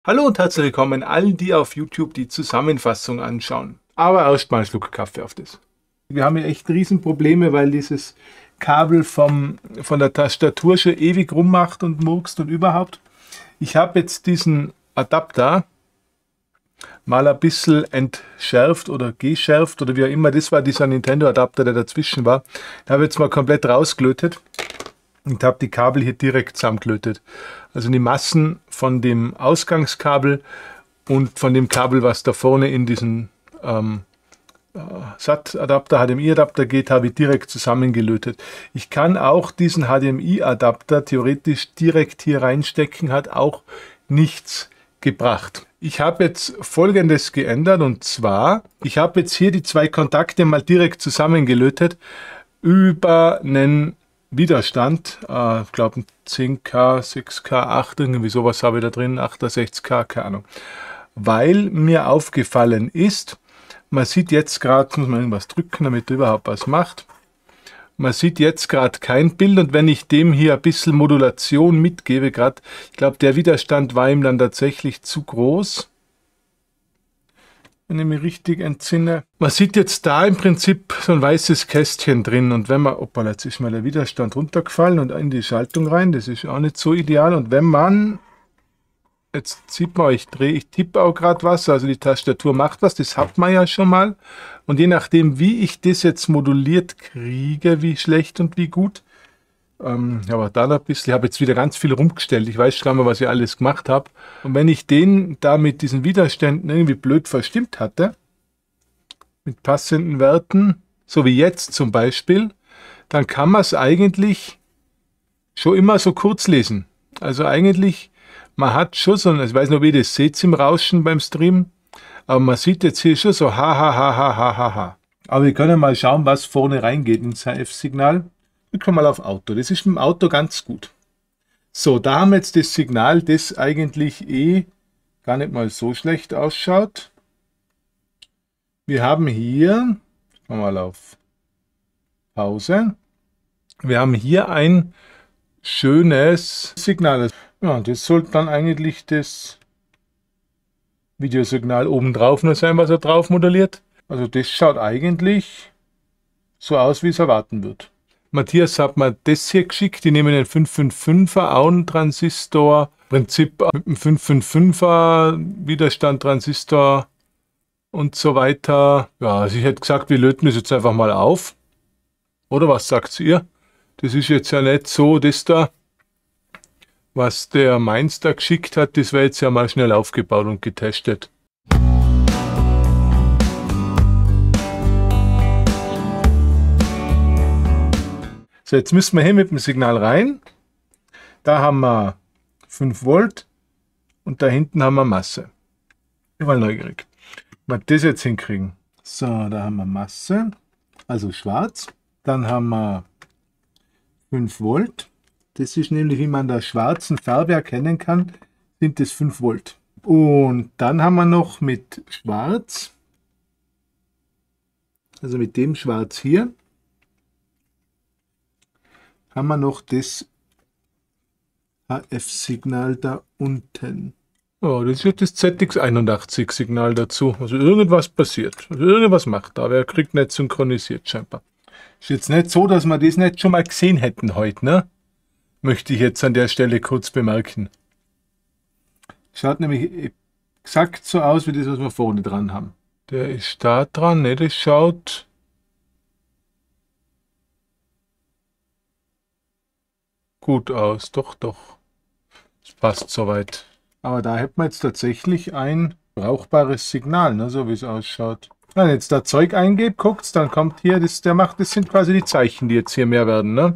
Hallo und herzlich willkommen allen, die auf YouTube die Zusammenfassung anschauen. Aber erstmal einen Schluck Kaffee auf das. Wir haben hier echt Riesenprobleme, weil dieses Kabel von der Tastatur schon ewig rummacht und murkst und überhaupt. Ich habe jetzt diesen Adapter mal ein bisschen entschärft oder geschärft oder wie auch immer. Das war dieser Nintendo-Adapter, der dazwischen war. Den habe ich jetzt mal komplett rausgelötet und habe die Kabel hier direkt zusammengelötet. Also die Massen von dem Ausgangskabel und von dem Kabel, was da vorne in diesen SAT-Adapter, HDMI-Adapter geht, habe ich direkt zusammengelötet. Ich kann auch diesen HDMI-Adapter theoretisch direkt hier reinstecken, hat auch nichts gebracht. Ich habe jetzt Folgendes geändert, und zwar, ich habe jetzt hier die zwei Kontakte mal direkt zusammengelötet über einen Widerstand, ich glaube ein 10K, 6K, 8, irgendwie sowas habe ich da drin, 68K, keine Ahnung. Weil mir aufgefallen ist, man sieht jetzt gerade, muss man irgendwas drücken, damit er überhaupt was macht. Man sieht jetzt gerade kein Bild, und wenn ich dem hier ein bisschen Modulation mitgebe, gerade, ich glaube, der Widerstand war ihm dann tatsächlich zu groß, wenn ich mich richtig entsinne. Man sieht jetzt da im Prinzip so ein weißes Kästchen drin, und wenn man, opala, jetzt ist mal der Widerstand runtergefallen und in die Schaltung rein, das ist auch nicht so ideal, und wenn man, jetzt sieht man, ich tippe auch gerade was, also die Tastatur macht was, das hat man ja schon mal. Und je nachdem, wie ich das jetzt moduliert kriege, wie schlecht und wie gut, aber da noch ein bisschen, ich habe jetzt wieder ganz viel rumgestellt, ich weiß schon mal, was ich alles gemacht habe. Und wenn ich den da mit diesen Widerständen irgendwie blöd verstimmt hatte, mit passenden Werten, so wie jetzt zum Beispiel, dann kann man es eigentlich schon immer so kurz lesen. Also eigentlich, man hat schon so, ich weiß nicht, ob ihr das seht im Rauschen beim Stream, aber man sieht jetzt hier schon so ha ha ha ha ha ha ha. Aber wir können mal schauen, was vorne reingeht ins HF-Signal. Drücken wir mal auf Auto. Das ist mit dem Auto ganz gut. So, da haben wir jetzt das Signal, das eigentlich gar nicht mal so schlecht ausschaut. Wir haben hier, mal auf Pause, wir haben hier ein schönes Signal. Ja, das sollte dann eigentlich das Videosignal oben drauf nur sein, was er drauf modelliert. Also das schaut eigentlich so aus, wie es erwarten wird. Matthias hat mir das hier geschickt. Die nehmen den 555er Auentransistor. Im Prinzip mit dem 555er Widerstand, Transistor und so weiter. Ja, also ich hätte gesagt, wir löten das jetzt einfach mal auf. Oder was sagt ihr? Das ist jetzt ja nicht so, das da, was der Mainz da geschickt hat, das wäre jetzt ja mal schnell aufgebaut und getestet. So, jetzt müssen wir hier mit dem Signal rein. Da haben wir 5 Volt und da hinten haben wir Masse. Ich bin mal neugierig, ob wir das jetzt hinkriegen. So, da haben wir Masse, also schwarz. Dann haben wir 5 Volt. Das ist nämlich, wie man der schwarzen Farbe erkennen kann, sind das 5 Volt. Und dann haben wir noch mit Schwarz, also mit dem Schwarz hier, haben wir noch das HF-Signal da unten. Oh, das wird das ZX81-Signal dazu. Also irgendwas passiert. Also irgendwas macht da, aber er kriegt nicht synchronisiert scheinbar. Ist jetzt nicht so, dass wir das nicht schon mal gesehen hätten heute, ne? Möchte ich jetzt an der Stelle kurz bemerken. Schaut nämlich exakt so aus, wie das, was wir vorne dran haben. Der ist da dran, ne? Das schaut gut aus, doch, doch. Das passt soweit. Aber da hätten wir jetzt tatsächlich ein brauchbares Signal, ne, so wie es ausschaut. Wenn ich jetzt da Zeug eingebe, guckt's, dann kommt hier, das sind quasi die Zeichen, die jetzt hier mehr werden, ne?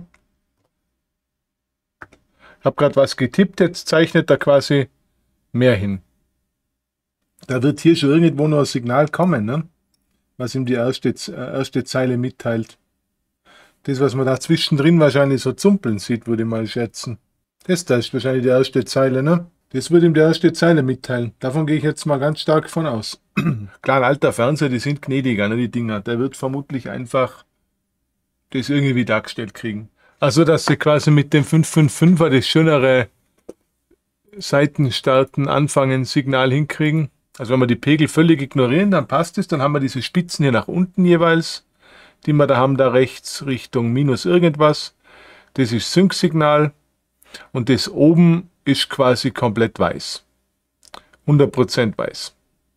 Ich habe gerade was getippt, jetzt zeichnet er quasi mehr hin. Da wird hier schon irgendwo noch ein Signal kommen, ne? Was ihm die erste Zeile mitteilt. Das, was man da zwischendrin wahrscheinlich so zumpeln sieht, würde ich mal schätzen. Das da ist wahrscheinlich die erste Zeile, ne? Das würde ihm die erste Zeile mitteilen. Davon gehe ich jetzt mal ganz stark von aus. Klar, ein alter Fernseher, die sind gnädiger, ne, die Dinger. Der wird vermutlich einfach das irgendwie dargestellt kriegen. Also, dass sie quasi mit dem 555er das schönere Seiten starten, anfangen, Signal hinkriegen. Also wenn wir die Pegel völlig ignorieren, dann passt es. Dann haben wir diese Spitzen hier nach unten jeweils, die wir da haben, da rechts Richtung minus irgendwas. Das ist Sync-Signal und das oben ist quasi komplett weiß. 100% weiß.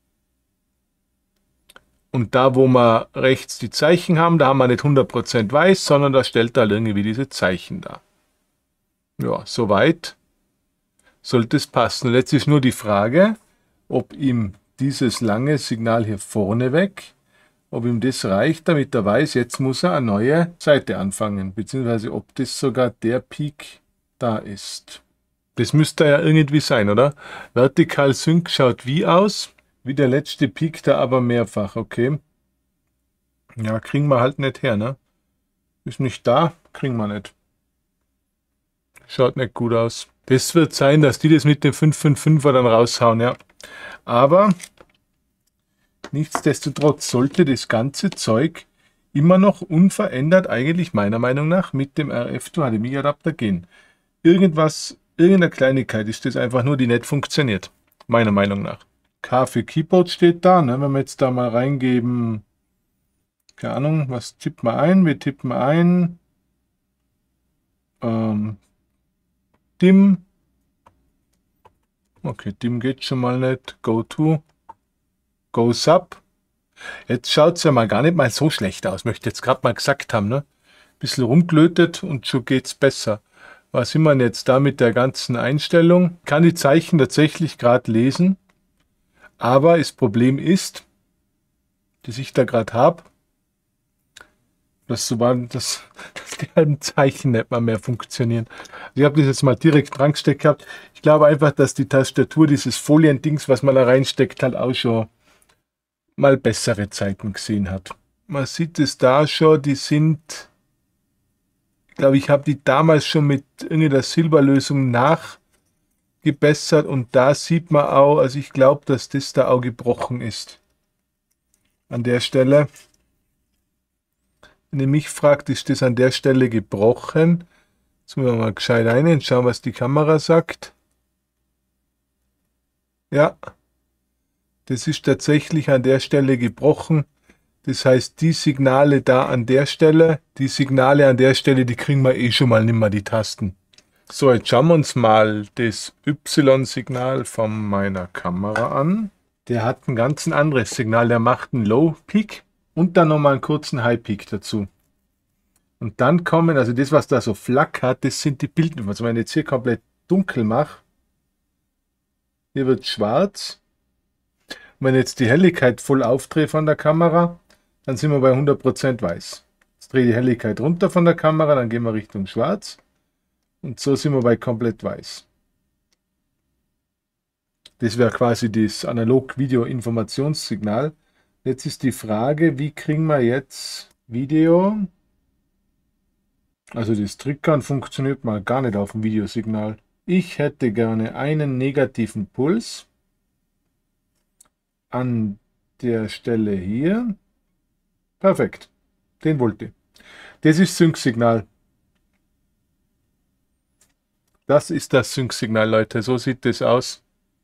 Und da, wo wir rechts die Zeichen haben, da haben wir nicht 100% weiß, sondern da stellt er irgendwie diese Zeichen dar. Ja, soweit sollte es passen. Und jetzt ist nur die Frage, ob ihm dieses lange Signal hier vorne weg, ob ihm das reicht, damit er weiß, jetzt muss er eine neue Seite anfangen, beziehungsweise ob das sogar der Peak da ist. Das müsste ja irgendwie sein, oder? Vertikal Sync schaut wie aus? Wie der letzte Peak, da aber mehrfach, okay. Ja, kriegen wir halt nicht her, ne? Ist nicht da, kriegen wir nicht. Schaut nicht gut aus. Das wird sein, dass die das mit dem 555er dann raushauen, ja. Aber nichtsdestotrotz sollte das ganze Zeug immer noch unverändert eigentlich meiner Meinung nach mit dem RF-to-HDMI-Adapter gehen. Irgendeine Kleinigkeit ist das einfach nur, die nicht funktioniert. Meiner Meinung nach. K für Keyboard steht da, ne? Wenn wir jetzt da mal reingeben, keine Ahnung, was tippen wir ein? Wir tippen ein DIM. Okay, DIM geht schon mal nicht. Go to. Go sub. Jetzt schaut es ja mal gar nicht mal so schlecht aus, möchte ich jetzt gerade mal gesagt haben, ne? Bisschen rumgelötet und schon geht's besser. Was sind wir denn jetzt da mit der ganzen Einstellung? Kann die Zeichen tatsächlich gerade lesen, aber das Problem ist, das ich da gerade habe, dass die halben Zeichen nicht mal mehr funktionieren. Ich habe das jetzt mal direkt dran gesteckt gehabt. Ich glaube einfach, dass die Tastatur, dieses Foliendings, was man da reinsteckt, halt auch schon mal bessere Zeiten gesehen hat. Man sieht es da schon, die sind, ich glaube, ich habe die damals schon mit irgendeiner Silberlösung nachgebessert und da sieht man auch, also ich glaube, dass das da auch gebrochen ist. An der Stelle. Wenn ihr mich fragt, ist das an der Stelle gebrochen? Jetzt müssen wir mal gescheit rein und schauen, was die Kamera sagt. Ja, das ist tatsächlich an der Stelle gebrochen. Das heißt, die Signale da an der Stelle, die Signale an der Stelle, die kriegen wir eh schon mal nicht mehr, die Tasten. So, jetzt schauen wir uns mal das Y-Signal von meiner Kamera an. Der hat ein ganz anderes Signal, der macht einen Low-Peak. Und dann nochmal einen kurzen High Peak dazu. Und dann kommen, also das, was da so flackert, das sind die Bildnummer. Also wenn ich jetzt hier komplett dunkel mache, hier wird schwarz. Und wenn ich jetzt die Helligkeit voll aufdrehe von der Kamera, dann sind wir bei 100% weiß. Jetzt drehe ich die Helligkeit runter von der Kamera, dann gehen wir Richtung schwarz. Und so sind wir bei komplett weiß. Das wäre quasi das Analog-Video-Informationssignal. Jetzt ist die Frage, wie kriegen wir jetzt Video? Also das Triggern funktioniert mal gar nicht auf dem Videosignal. Ich hätte gerne einen negativen Puls an der Stelle hier. Perfekt, den wollte ich. Das ist Sync-Signal. Das ist das Sync-Signal, Leute. So sieht das aus.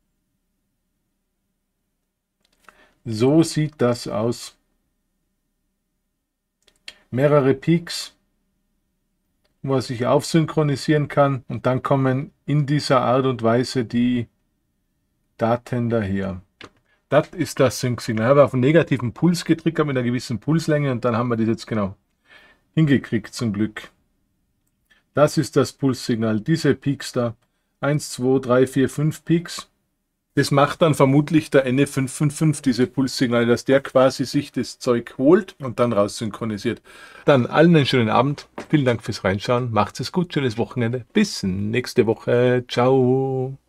So sieht das aus. Mehrere Peaks, wo ich aufsynchronisieren kann und dann kommen in dieser Art und Weise die Daten daher. Das ist das Sync-Signal. Ich habe auf einen negativen Puls getriggert mit einer gewissen Pulslänge und dann haben wir das jetzt genau hingekriegt zum Glück. Das ist das Pulssignal, diese Peaks da. 1, 2, 3, 4, 5 Peaks. Das macht dann vermutlich der NF555, diese Pulssignale, dass der quasi sich das Zeug holt und dann raus synchronisiert. Dann allen einen schönen Abend. Vielen Dank fürs Reinschauen. Macht's es gut. Schönes Wochenende. Bis nächste Woche. Ciao.